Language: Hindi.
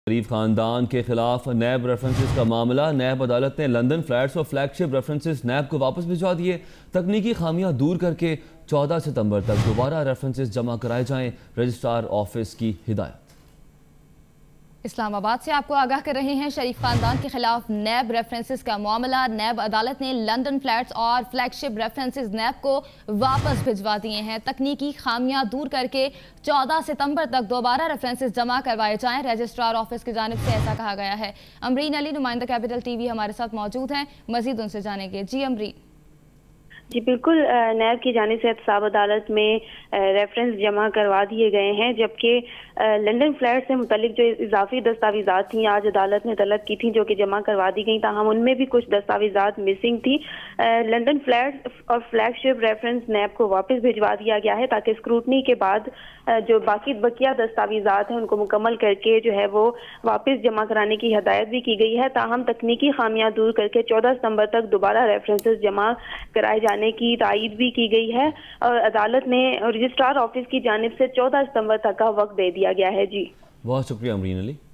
शरीफ खानदान के खिलाफ नैब रेफरेंसेस का मामला। नैब अदालत ने लंदन फ्लैट्स और फ्लैगशिप रेफरेंसेस नैब को वापस भिजवा दिए। तकनीकी खामियां दूर करके 14 सितंबर तक दोबारा रेफरेंसेस जमा कराए जाएं, रजिस्ट्रार ऑफिस की हिदायत। इस्लामाबाद से आपको आगाह कर रहे हैं। शरीफ खानदान के खिलाफ नैब रेफरेंसेस का मामला। नैब अदालत ने लंदन फ्लैट्स और फ्लैगशिप रेफरेंसेस नैब को वापस भिजवा दिए हैं। तकनीकी खामियां दूर करके 14 सितंबर तक दोबारा रेफरेंसेस जमा करवाए जाएं, रजिस्ट्रार ऑफिस की जानिब से ऐसा कहा गया है। अमरीन अली, नुमाइंदा कैपिटल टीवी हमारे साथ मौजूद हैं, मजीद उनसे जानेंगे। जी अमरीन। जी बिल्कुल, नैब की जानिब से एहतसाब अदालत में रेफरेंस जमा करवा दिए गए हैं, जबकि लंदन फ्लैट से मुतल्लिक जो इजाफी दस्तावेज़ात थी आज अदालत ने तलब की थी जो कि जमा करवा दी गई, ताहम उनमें भी कुछ दस्तावेज़ात मिसिंग थी। लंदन फ्लैट और फ्लैगशिप रेफरेंस नैब को वापस भिजवा दिया गया है ताकि स्क्रूटनी के बाद जो बाकी बकिया दस्तावेज़ात हैं उनको मुकम्मल करके जो है वो वापस जमा कराने की हदायत भी की गई है। ताहम तकनीकी खामियां दूर करके 14 सितंबर तक दोबारा रेफरेंसेस जमा कराए जाने की तायीद भी की गई है और अदालत ने रजिस्ट्रार ऑफिस की जानिब से 14 सितंबर तक का वक्त दे दिया गया है। जी बहुत शुक्रिया अमरीन अली।